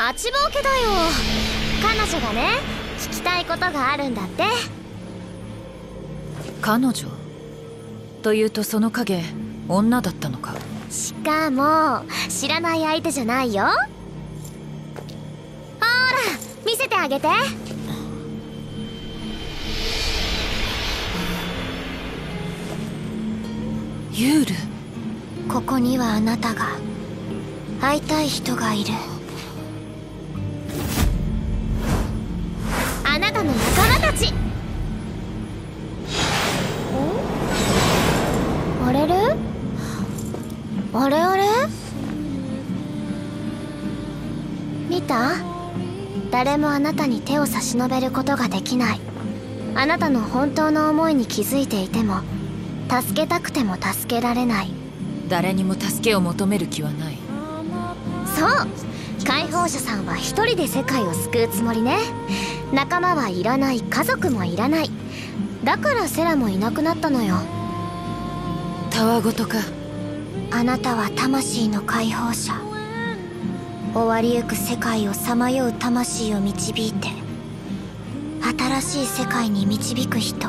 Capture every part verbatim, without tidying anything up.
待ちぼうけだよ。彼女がね、聞きたいことがあるんだって。 彼女というと、その影女だったのか。 しかも知らない相手じゃないよ。ほら見せてあげて。 ユール、 ここにはあなたが会いたい人がいる。あなたの仲間たち。あれれあれあれ、見た？誰もあなたに手を差し伸べることができない。あなたの本当の思いに気づいていても、助けたくても助けられない。 誰にも助けを求める気はない。 そう、解放者さんは一人で世界を救うつもりね。仲間はいらない、家族もいらない。だからセラもいなくなったのよ。 たわごとか。 あなたは魂の解放者。終わりゆく世界をさまよう魂を導いて新しい世界に導く人。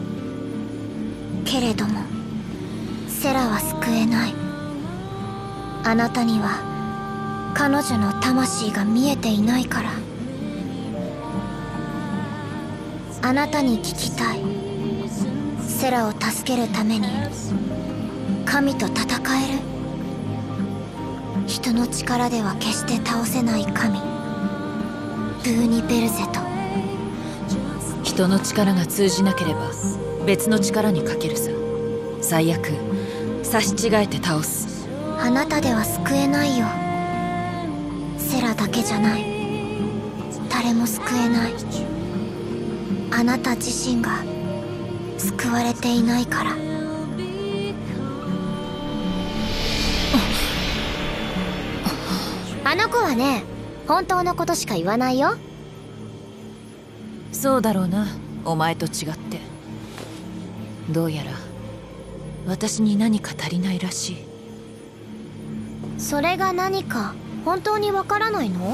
けれどもセラは救えない。あなたには彼女の魂が見えていないから。あなたに聞きたい。セラを助けるために神と戦える？人の力では決して倒せない神、ブーニ・ベルゼと。 人の力が通じなければ別の力にかけるさ。最悪差し違えて倒す。 あなたでは救えないよ。セラだけじゃない。誰も救えない。あなた自身が救われていないから。あの子はね、本当のことしか言わないよ。 そうだろうな、お前と違って。どうやら私に何か足りないらしい。 それが何か本当にわからないの？は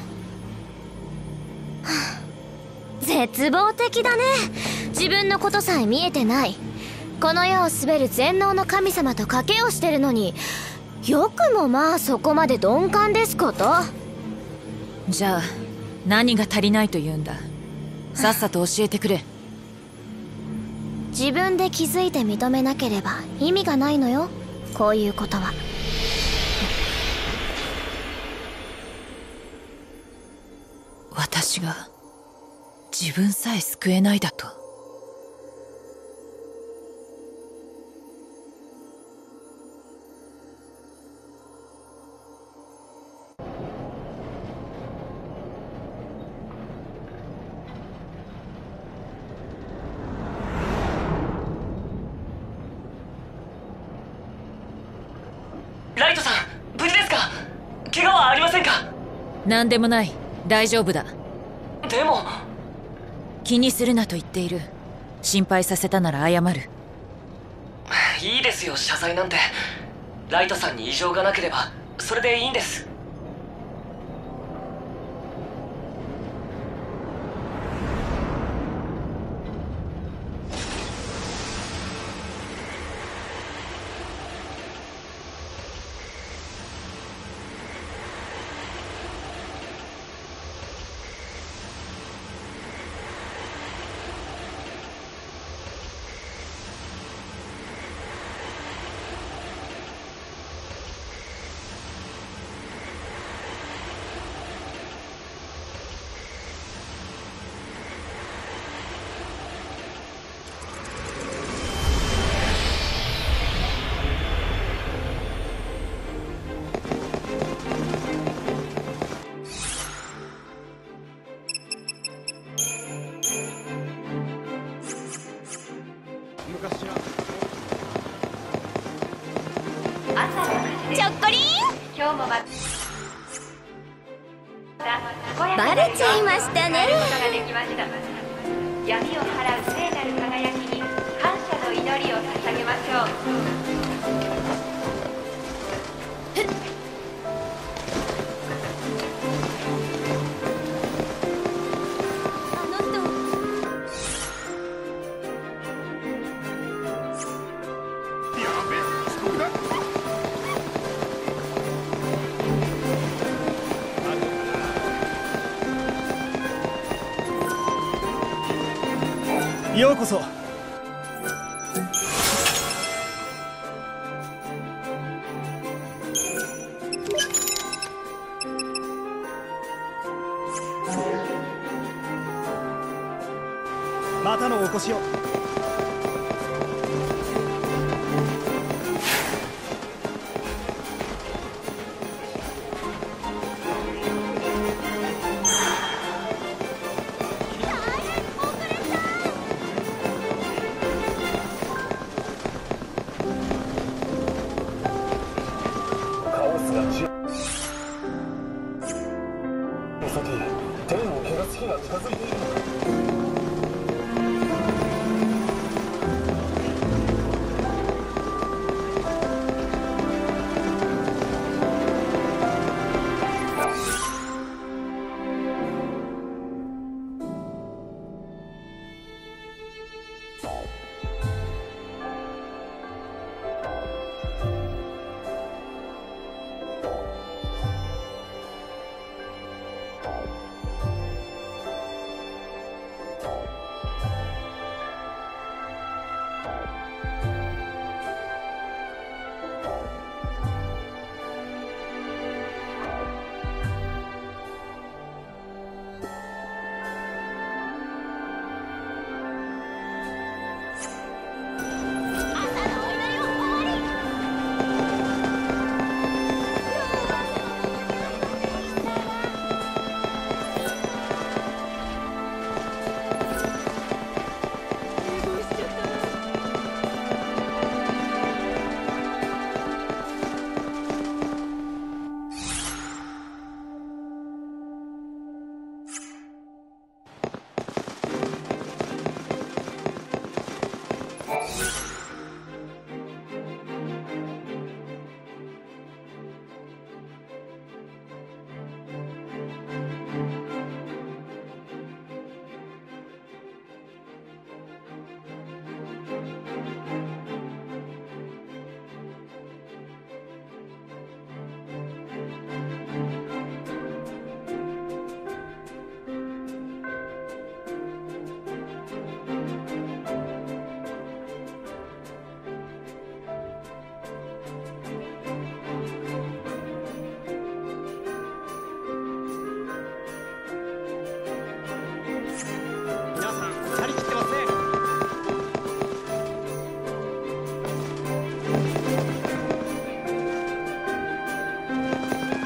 あ、絶望的だね。自分のことさえ見えてない。この世を滑る全能の神様と賭けをしてるのに、よくもまあそこまで鈍感ですこと。 じゃあ何が足りないと言うんだ。さっさと教えてくれ。 自分で気づいて認めなければ意味がないのよ、こういうことは。 私が自分さえ救えないだと？ ライトさん、無事ですか？怪我はありませんか？ 何でもない、大丈夫だ。 でも気にするなと言っている。心配させたなら謝る。 いいですよ、謝罪なんて。ライトさんに異常がなければそれでいいんです。 ちょっこりん。 今日もまバレちゃいましたね。 闇を払う聖なる輝きに感謝の祈りを捧げましょう。 ようこそ。またのお越しを。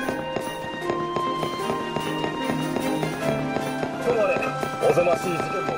おぞましい事件